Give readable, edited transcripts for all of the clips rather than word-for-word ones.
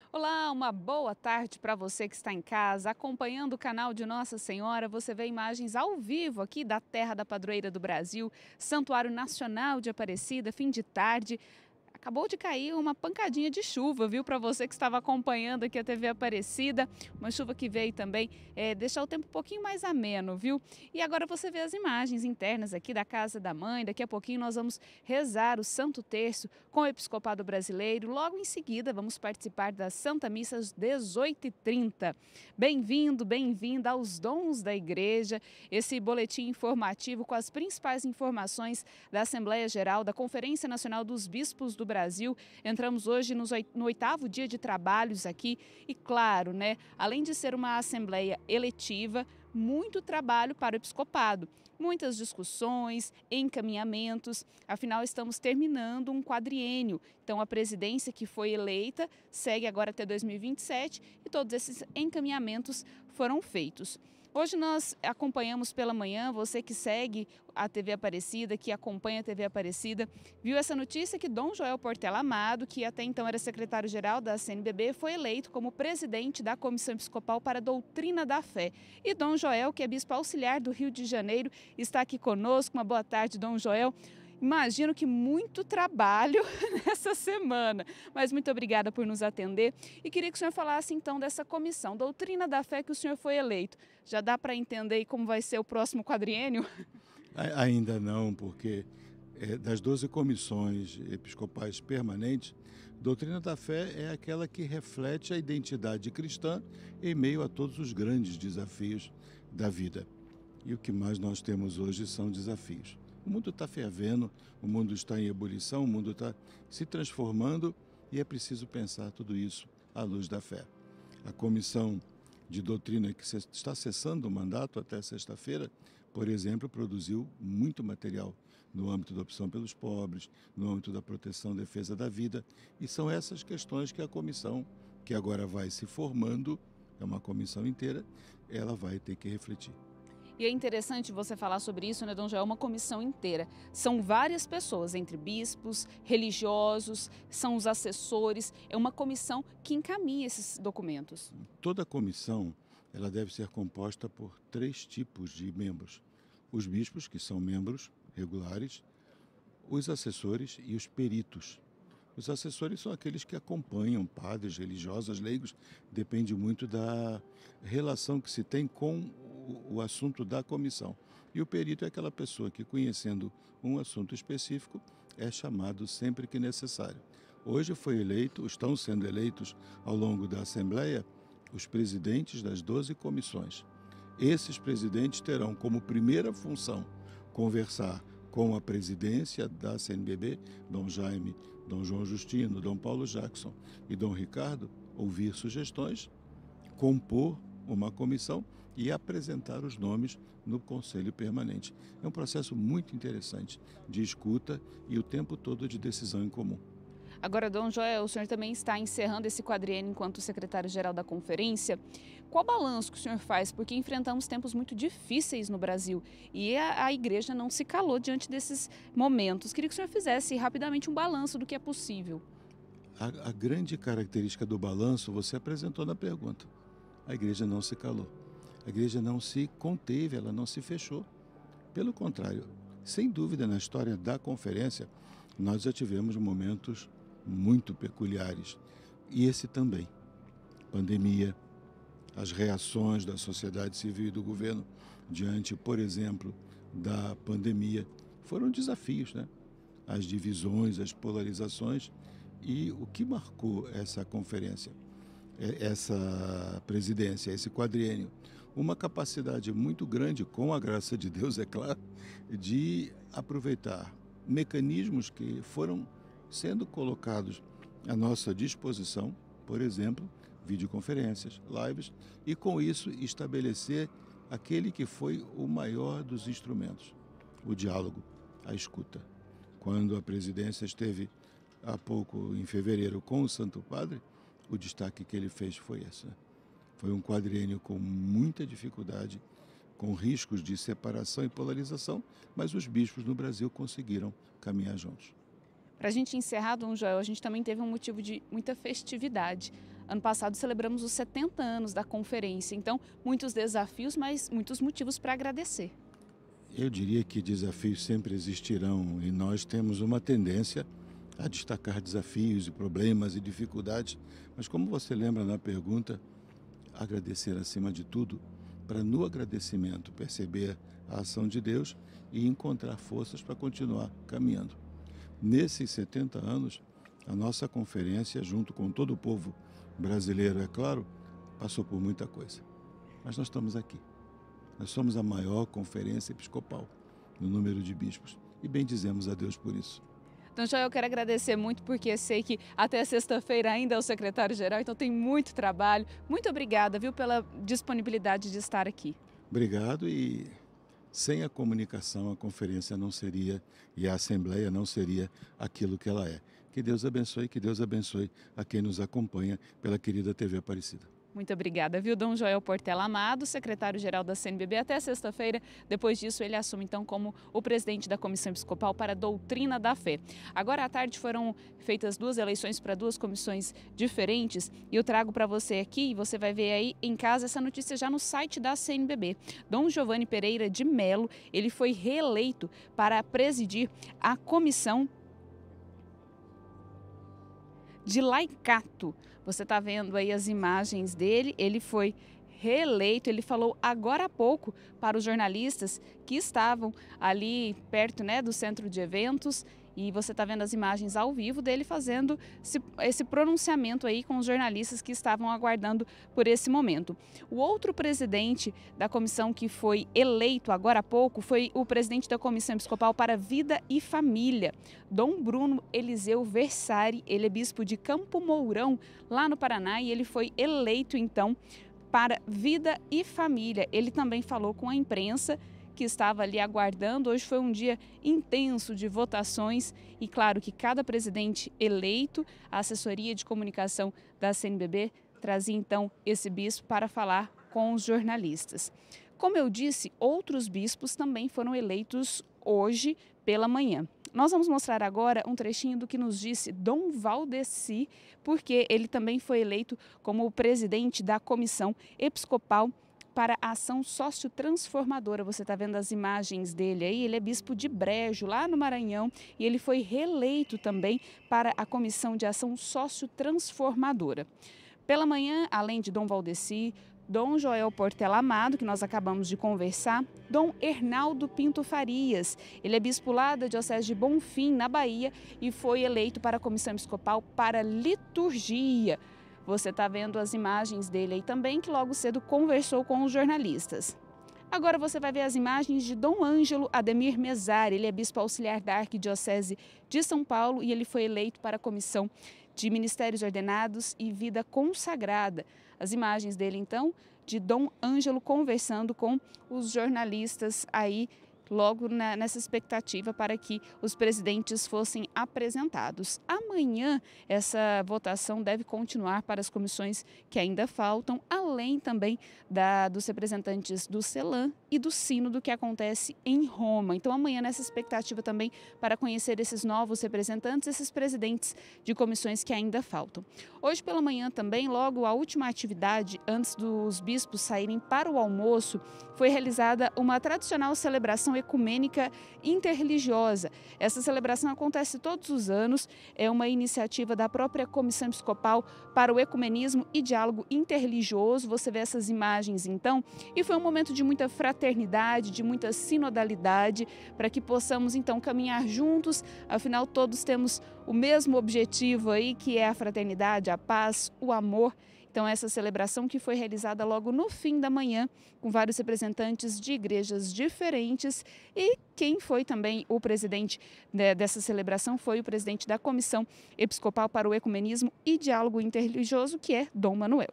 Olá, uma boa tarde para você que está em casa, acompanhando o canal de Nossa Senhora. Você vê imagens ao vivo aqui da Terra da Padroeira do Brasil, Santuário Nacional de Aparecida, fim de tarde. Acabou de cair uma pancadinha de chuva, viu? Para você que estava acompanhando aqui a TV Aparecida, uma chuva que veio também deixar o tempo um pouquinho mais ameno, viu? E agora você vê as imagens internas aqui da Casa da Mãe. Daqui a pouquinho nós vamos rezar o Santo Terço com o Episcopado Brasileiro. Logo em seguida vamos participar da Santa Missa às 18h30. Bem-vindo, bem-vinda aos Dons da Igreja, esse boletim informativo com as principais informações da Assembleia Geral, da Conferência Nacional dos Bispos do Brasil. Entramos hoje no 8º dia de trabalhos aqui e, claro, né, além de ser uma assembleia eletiva, muito trabalho para o episcopado, muitas discussões, encaminhamentos, afinal estamos terminando um quadriênio, então a presidência que foi eleita segue agora até 2027 e todos esses encaminhamentos foram feitos. Hoje nós acompanhamos pela manhã, você que segue a TV Aparecida, que acompanha a TV Aparecida, viu essa notícia que Dom Joel Portela Amado, que até então era secretário-geral da CNBB, foi eleito como presidente da Comissão Episcopal para a Doutrina da Fé. E Dom Joel, que é bispo auxiliar do Rio de Janeiro, está aqui conosco. Uma boa tarde, Dom Joel. Imagino que muito trabalho nessa semana, mas muito obrigada por nos atender e queria que o senhor falasse então dessa comissão, Doutrina da Fé, que o senhor foi eleito. Já dá para entender como vai ser o próximo quadriênio? Ainda não, porque das 12 comissões episcopais permanentes, doutrina da fé é aquela que reflete a identidade cristã em meio a todos os grandes desafios da vida. E o que mais nós temos hoje são desafios. O mundo está fervendo, o mundo está em ebulição, o mundo está se transformando e é preciso pensar tudo isso à luz da fé. A comissão de doutrina que está cessando o mandato até sexta-feira, por exemplo, produziu muito material no âmbito da opção pelos pobres, no âmbito da proteção e defesa da vida, e são essas questões que a comissão, que agora vai se formando, é uma comissão inteira, ela vai ter que refletir. E é interessante você falar sobre isso, né, Dom Joel? É uma comissão inteira. São várias pessoas, entre bispos, religiosos, são os assessores. É uma comissão que encaminha esses documentos. Toda comissão, ela deve ser composta por 3 tipos de membros. Os bispos, que são membros regulares, os assessores e os peritos. Os assessores são aqueles que acompanham padres, religiosos, leigos, depende muito da relação que se tem com o assunto da comissão. E o perito é aquela pessoa que, conhecendo um assunto específico, é chamado sempre que necessário. Hoje estão sendo eleitos ao longo da Assembleia os presidentes das 12 comissões. Esses presidentes terão como primeira função conversar com a presidência da CNBB, Dom Jaime, Dom João Justino, Dom Paulo Jackson e Dom Ricardo, ouvir sugestões, compor uma comissão e apresentar os nomes no Conselho Permanente. É um processo muito interessante de escuta e o tempo todo de decisão em comum. Agora, Dom Joel, o senhor também está encerrando esse quadriênio enquanto secretário-geral da conferência. Qual balanço que o senhor faz? Porque enfrentamos tempos muito difíceis no Brasil e a igreja não se calou diante desses momentos. Queria que o senhor fizesse rapidamente um balanço do que é possível. A grande característica do balanço você apresentou na pergunta. A igreja não se calou. A igreja não se conteve, ela não se fechou. Pelo contrário, sem dúvida, na história da conferência, nós já tivemos momentos muito peculiares. E esse também. Pandemia, as reações da sociedade civil e do governo diante, por exemplo, da pandemia, foram desafios, né? As divisões, as polarizações. E o que marcou essa conferência, essa presidência, esse quadriênio? Uma capacidade muito grande, com a graça de Deus, é claro, de aproveitar mecanismos que foram sendo colocados à nossa disposição, por exemplo, videoconferências, lives, e com isso estabelecer aquele que foi o maior dos instrumentos, o diálogo, a escuta. Quando a presidência esteve há pouco, em fevereiro, com o Santo Padre, o destaque que ele fez foi esse. Foi um quadriênio com muita dificuldade, com riscos de separação e polarização, mas os bispos no Brasil conseguiram caminhar juntos. Para a gente encerrar, Dom Joel, a gente também teve um motivo de muita festividade. Ano passado celebramos os 70 anos da conferência, então muitos desafios, mas muitos motivos para agradecer. Eu diria que desafios sempre existirão e nós temos uma tendência a destacar desafios e problemas e dificuldades, mas como você lembra na pergunta, agradecer acima de tudo, para no agradecimento perceber a ação de Deus e encontrar forças para continuar caminhando. Nesses 70 anos, a nossa conferência, junto com todo o povo brasileiro, é claro, passou por muita coisa. Mas nós estamos aqui. Nós somos a maior conferência episcopal no número de bispos e bendizemos a Deus por isso. Então, Joel, eu quero agradecer muito porque sei que até sexta-feira ainda é o secretário-geral, então tem muito trabalho. Muito obrigada, viu, pela disponibilidade de estar aqui. Obrigado e sem a comunicação a conferência não seria e a Assembleia não seria aquilo que ela é. Que Deus abençoe a quem nos acompanha pela querida TV Aparecida. Muito obrigada, viu, Dom Joel Portela Amado, secretário-geral da CNBB, até sexta-feira. Depois disso, ele assume, então, como o presidente da Comissão Episcopal para a Doutrina da Fé. Agora, à tarde, foram feitas 2 eleições para 2 comissões diferentes e eu trago para você aqui, e você vai ver aí em casa essa notícia já no site da CNBB. Dom Giovanni Pereira de Melo, ele foi reeleito para presidir a Comissão de Laicato. Você está vendo aí as imagens dele, ele foi reeleito, ele falou agora há pouco para os jornalistas que estavam ali perto, né, do centro de eventos, e você está vendo as imagens ao vivo dele fazendo esse pronunciamento aí com os jornalistas que estavam aguardando por esse momento. O outro presidente da comissão que foi eleito agora há pouco foi o presidente da Comissão Episcopal para Vida e Família, Dom Bruno Eliseu Versari. Ele é bispo de Campo Mourão, lá no Paraná, e ele foi eleito então para Vida e Família. Ele também falou com a imprensa que estava ali aguardando. Hoje foi um dia intenso de votações e claro que cada presidente eleito, a assessoria de comunicação da CNBB trazia então esse bispo para falar com os jornalistas. Como eu disse, outros bispos também foram eleitos hoje pela manhã. Nós vamos mostrar agora um trechinho do que nos disse Dom Valdeci, porque ele também foi eleito como o presidente da Comissão Episcopal para a Ação Sociotransformadora. Você está vendo as imagens dele aí, ele é bispo de Brejo, lá no Maranhão, e ele foi reeleito também para a Comissão de Ação Sociotransformadora. Pela manhã, além de Dom Valdeci, Dom Joel Portela Amado, que nós acabamos de conversar, Dom Hernaldo Pinto Farias. Ele é bispo lá da Diocese de Bonfim, na Bahia, e foi eleito para a Comissão Episcopal para Liturgia. Você está vendo as imagens dele aí também, que logo cedo conversou com os jornalistas. Agora você vai ver as imagens de Dom Ângelo Ademir Mesari. Ele é bispo auxiliar da Arquidiocese de São Paulo e ele foi eleito para a Comissão de Ministérios Ordenados e Vida Consagrada. As imagens dele, então, de Dom Ângelo conversando com os jornalistas aí, logo nessa expectativa para que os presidentes fossem apresentados. Amanhã, essa votação deve continuar para as comissões que ainda faltam, além também dos representantes do CELAM e do Sínodo que acontece em Roma. Então, amanhã, nessa expectativa também para conhecer esses novos representantes, esses presidentes de comissões que ainda faltam. Hoje pela manhã também, logo a última atividade, antes dos bispos saírem para o almoço, foi realizada uma tradicional celebração ecumênica interreligiosa. Essa celebração acontece todos os anos, é uma iniciativa da própria Comissão Episcopal para o Ecumenismo e Diálogo Interreligioso. Você vê essas imagens então, e foi um momento de muita fraternidade, de muita sinodalidade, para que possamos então caminhar juntos, afinal todos temos o mesmo objetivo aí, que é a fraternidade, a paz, o amor. Então, essa celebração que foi realizada logo no fim da manhã, com vários representantes de igrejas diferentes, e quem foi também o presidente dessa celebração foi o presidente da Comissão Episcopal para o Ecumenismo e Diálogo Interreligioso, que é Dom Manuel.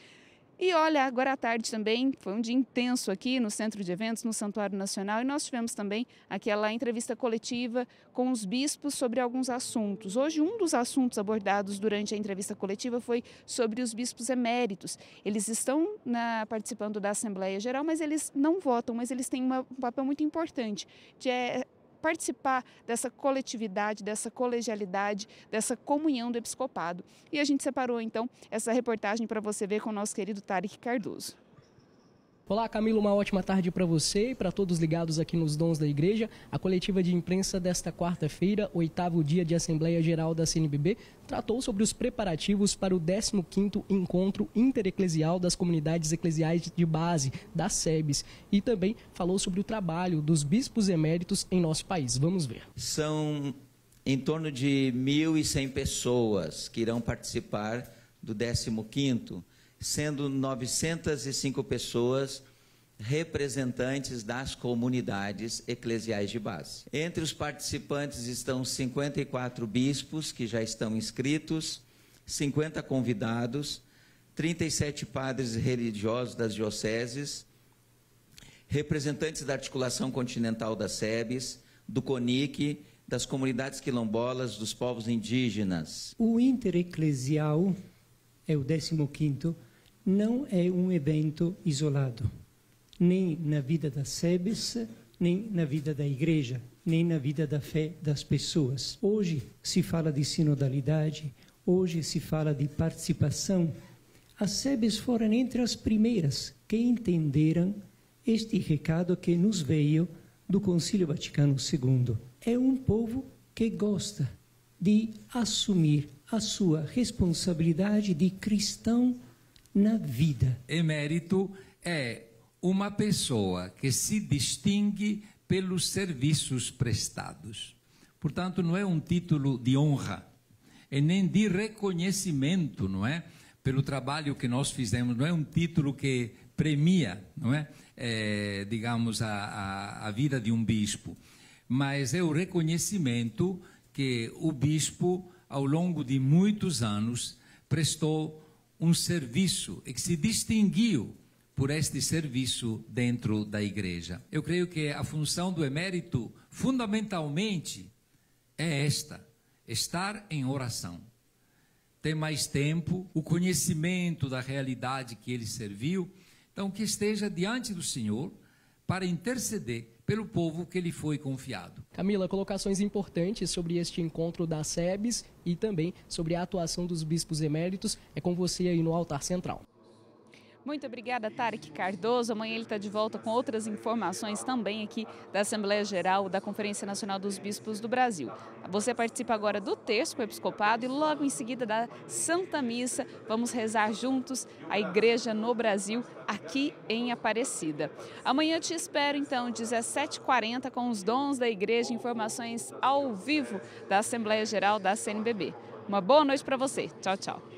E olha, agora à tarde também foi um dia intenso aqui no Centro de Eventos, no Santuário Nacional, e nós tivemos também aquela entrevista coletiva com os bispos sobre alguns assuntos. Hoje, um dos assuntos abordados durante a entrevista coletiva foi sobre os bispos eméritos. Eles estão participando da Assembleia Geral, mas eles não votam, mas eles têm um papel muito importante de participar dessa coletividade, dessa colegialidade, dessa comunhão do episcopado. E a gente separou, então, essa reportagem para você ver com o nosso querido Tarek Cardoso. Olá, Camila, uma ótima tarde para você e para todos ligados aqui nos Dons da Igreja. A coletiva de imprensa desta quarta-feira, 8º dia de Assembleia Geral da CNBB, tratou sobre os preparativos para o 15º Encontro Intereclesial das Comunidades Eclesiais de Base, das SEBs, e também falou sobre o trabalho dos bispos eméritos em nosso país. Vamos ver. São em torno de 1.100 pessoas que irão participar do 15º, sendo 905 pessoas representantes das comunidades eclesiais de base. Entre os participantes estão 54 bispos que já estão inscritos, 50 convidados, 37 padres religiosos das dioceses, representantes da Articulação Continental das SEBs, do CONIC, das comunidades quilombolas, dos povos indígenas. O intereclesial, é o 15º, não é um evento isolado, nem na vida das SEBs, nem na vida da igreja, nem na vida da fé das pessoas. Hoje se fala de sinodalidade, hoje se fala de participação. As SEBs foram entre as primeiras que entenderam este recado que nos veio do Concílio Vaticano II. É um povo que gosta de assumir a sua responsabilidade de cristão na vida. Emérito é uma pessoa que se distingue pelos serviços prestados. Portanto, não é um título de honra, e nem de reconhecimento, não é? Pelo trabalho que nós fizemos, não é um título que premia, não é? Digamos, a vida de um bispo, mas é o reconhecimento que o bispo, ao longo de muitos anos, prestou um serviço e que se distinguiu por este serviço dentro da igreja. Eu creio que a função do emérito, fundamentalmente, é esta: estar em oração. Ter mais tempo, o conhecimento da realidade que ele serviu, então que esteja diante do Senhor para interceder pelo povo que lhe foi confiado. Camila, colocações importantes sobre este encontro das SEBs e também sobre a atuação dos bispos eméritos. É com você aí no altar central. Muito obrigada, Tarek Cardoso. Amanhã ele está de volta com outras informações também aqui da Assembleia Geral da Conferência Nacional dos Bispos do Brasil. Você participa agora do terço com o episcopado e logo em seguida da Santa Missa. Vamos rezar juntos a Igreja no Brasil, aqui em Aparecida. Amanhã eu te espero, então, 17h40, com os Dons da Igreja, informações ao vivo da Assembleia Geral da CNBB. Uma boa noite para você. Tchau, tchau.